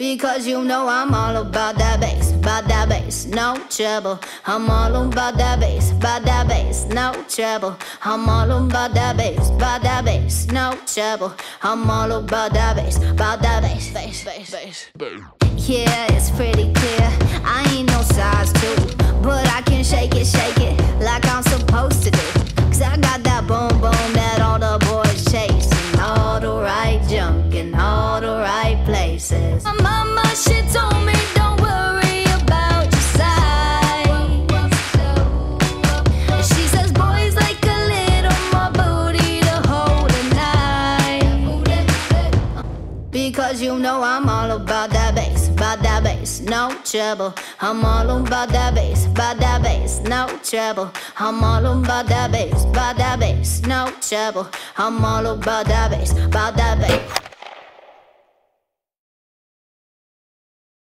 Because you know I'm all about that bass, no trouble. I'm all about that bass, no trouble. I'm all about that bass, no trouble. I'm all about that bass, bass. Yeah, it's pretty clear, I ain't no size 2, but I can shake it like I'm supposed to do. Cause I got that boom boom that all the boys chasing, all the right junk in all the right places. My mama, she told me don't worry about your size. She says boys like a little more booty to hold at night. Because you know I'm all about that bass, no trouble. I'm all about that bass, no trouble. I'm all about that bass, no trouble. I'm all about that bass,